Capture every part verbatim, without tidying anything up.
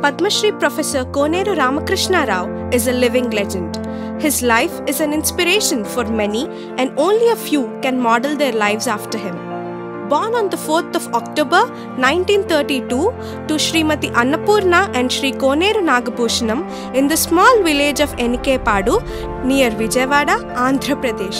Padma Shri Professor Koneru-Ramakrishna Rao is a living legend. His life is an inspiration for many, and only a few can model their lives after him. Born on the fourth of October nineteen thirty-two to Srimati Annapurna and Shri Koneru Nagabhushanam in the small village of Enikepadu near Vijayawada, Andhra Pradesh.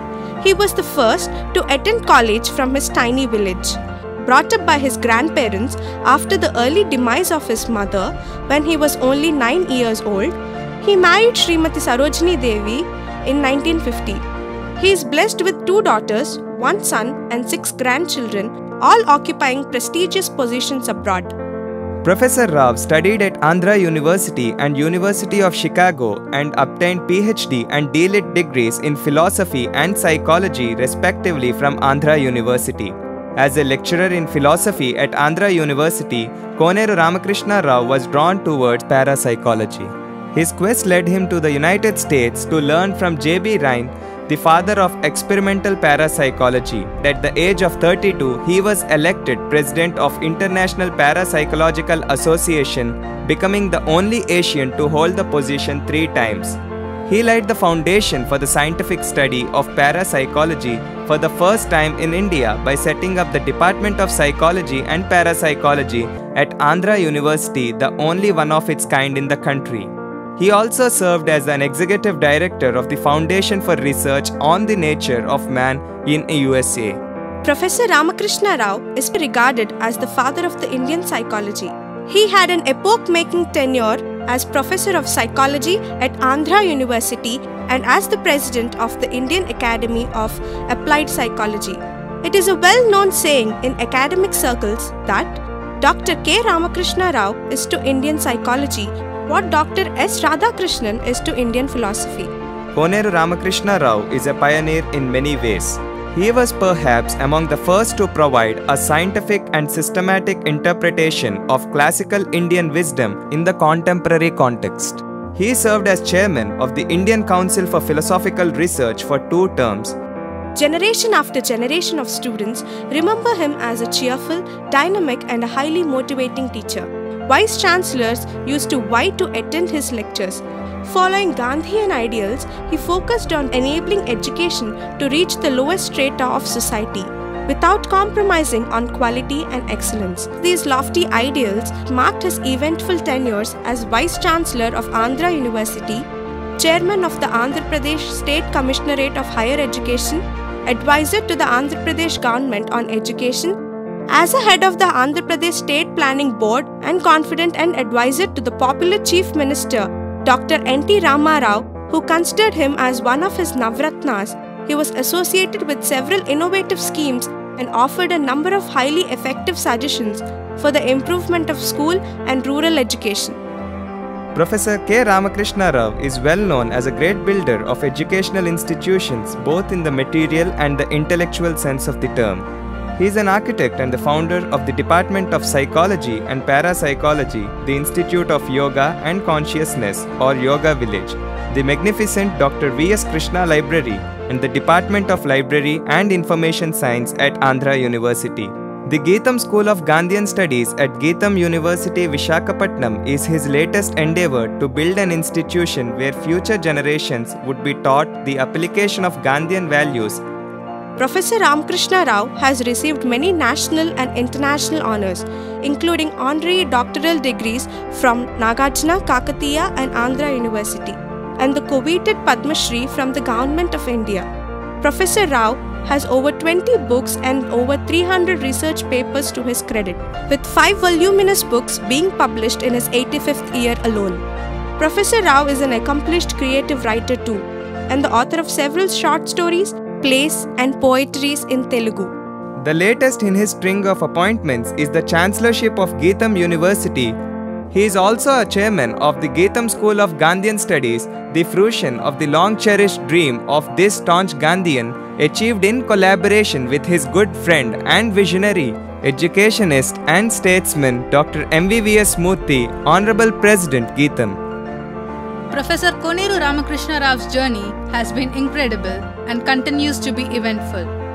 He was the first to attend college from his tiny village. Brought up by his grandparents after the early demise of his mother when he was only nine years old, he married Srimati Sarojini Devi in nineteen fifty. He is blessed with two daughters, one son and six grandchildren, all occupying prestigious positions abroad. Professor Rao studied at Andhra University and University of Chicago and obtained P H D and D Litt degrees in philosophy and psychology respectively from Andhra University. As a lecturer in philosophy at Andhra University, Koneru-Ramakrishna Rao was drawn towards parapsychology. His quest led him to the United States to learn from J B Rhine, the father of experimental parapsychology. At the age of thirty-two, he was elected president of International Parapsychological Association, becoming the only Asian to hold the position three times. He laid the foundation for the scientific study of parapsychology for the first time in India by setting up the Department of Psychology and Parapsychology at Andhra University, the only one of its kind in the country. He also served as an executive director of the Foundation for Research on the Nature of Man in U S A. Professor Ramakrishna Rao is regarded as the father of the Indian psychology. He had an epoch-making tenure as Professor of Psychology at Andhra University and as the President of the Indian Academy of Applied Psychology. It is a well-known saying in academic circles that Doctor K Ramakrishna Rao is to Indian psychology what Doctor S Radhakrishnan is to Indian philosophy. Koneru-Ramakrishna Rao is a pioneer in many ways. He was perhaps among the first to provide a scientific and systematic interpretation of classical Indian wisdom in the contemporary context. He served as chairman of the Indian Council for Philosophical Research for two terms. Generation after generation of students remember him as a cheerful, dynamic and a highly motivating teacher. Vice Chancellors used to vie to attend his lectures. Following Gandhian ideals, he focused on enabling education to reach the lowest strata of society, without compromising on quality and excellence. These lofty ideals marked his eventful tenures as Vice Chancellor of Andhra University, Chairman of the Andhra Pradesh State Commissionerate of Higher Education, Advisor to the Andhra Pradesh Government on Education, as a head of the Andhra Pradesh State Planning Board, and confidant and advisor to the popular Chief Minister, Doctor N T Rama Rao, who considered him as one of his Navratnas. He was associated with several innovative schemes and offered a number of highly effective suggestions for the improvement of school and rural education. Professor K Ramakrishna Rao is well known as a great builder of educational institutions both in the material and the intellectual sense of the term. He is an architect and the founder of the Department of Psychology and Parapsychology, the Institute of Yoga and Consciousness or Yoga Village, the magnificent Doctor V S Krishna Library and the Department of Library and Information Science at Andhra University. The Geetham School of Gandhian Studies at Geetham University, Visakhapatnam is his latest endeavor to build an institution where future generations would be taught the application of Gandhian values. Professor Ramakrishna Rao has received many national and international honors, including honorary doctoral degrees from Nagarjuna, Kakatiya and Andhra University, and the coveted Padma Shri from the Government of India. Professor Rao has over twenty books and over three hundred research papers to his credit, with five voluminous books being published in his eighty-fifth year alone. Professor Rao is an accomplished creative writer too, and the author of several short stories, plays and poetries in Telugu. The latest in his string of appointments is the Chancellorship of Geetham University. He is also a chairman of the Geetham School of Gandhian Studies, the fruition of the long-cherished dream of this staunch Gandhian, achieved in collaboration with his good friend and visionary, educationist and statesman Doctor M V V S Murthy, Honorable President Geetham. Professor Koneru-Ramakrishna Rao's journey has been incredible and continues to be eventful.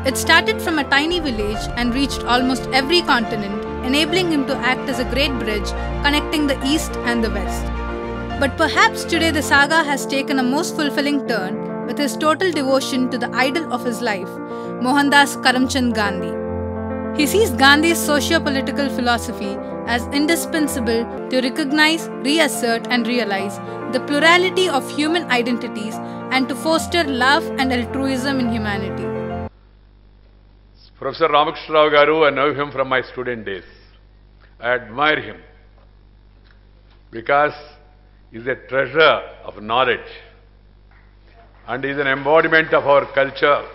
It started from a tiny village and reached almost every continent, enabling him to act as a great bridge connecting the East and the West. But perhaps today the saga has taken a most fulfilling turn with his total devotion to the idol of his life, Mohandas Karamchand Gandhi. He sees Gandhi's socio-political philosophy as indispensable to recognize, reassert and realize the plurality of human identities and to foster love and altruism in humanity. Professor Ramakrishna Garu, I know him from my student days. I admire him because he is a treasure of knowledge and he is an embodiment of our culture,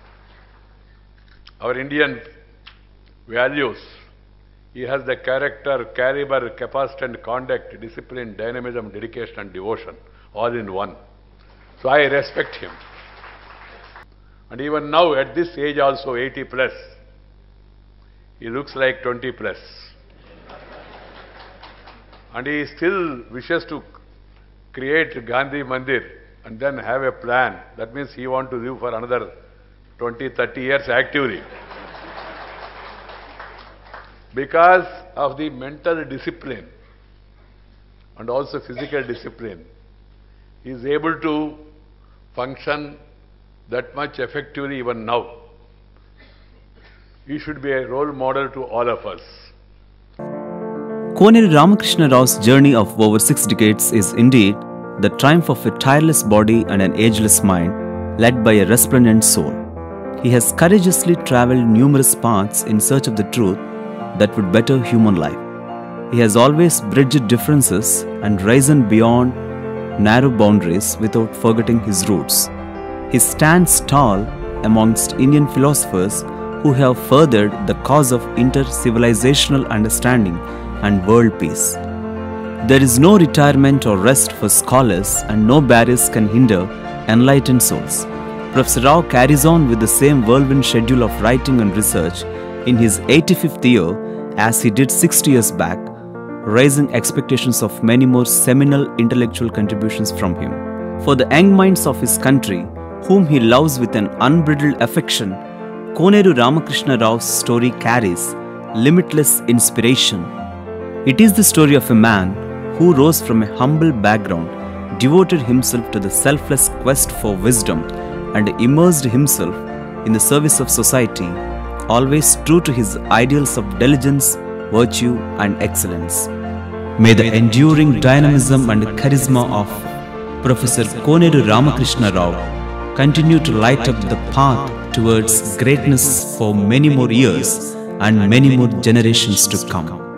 our Indian values. He has the character, caliber, capacity and conduct, discipline, dynamism, dedication and devotion all in one. So I respect him. And even now at this age also eighty plus, he looks like twenty plus. And he still wishes to create Gandhi Mandir and then have a plan. That means he wants to live for another twenty, thirty years actively. Because of the mental discipline and also physical discipline, he is able to function that much effectively even now. He should be a role model to all of us. Koneru Ramakrishna Rao's journey of over six decades is indeed the triumph of a tireless body and an ageless mind led by a resplendent soul. He has courageously travelled numerous paths in search of the truth that would better human life. He has always bridged differences and risen beyond narrow boundaries without forgetting his roots. He stands tall amongst Indian philosophers who have furthered the cause of inter-civilizational understanding and world peace. There is no retirement or rest for scholars and no barriers can hinder enlightened souls. Professor Rao carries on with the same whirlwind schedule of writing and research in his eighty-fifth year as he did sixty years back, raising expectations of many more seminal intellectual contributions from him. For the young minds of his country, whom he loves with an unbridled affection, Koneru Ramakrishna Rao's story carries limitless inspiration. It is the story of a man who rose from a humble background, devoted himself to the selfless quest for wisdom, and immersed himself in the service of society, always true to his ideals of diligence, virtue, and excellence. May the enduring dynamism and charisma of Professor Koneru Ramakrishna Rao continue to light up the path towards greatness for many more years and many more generations to come.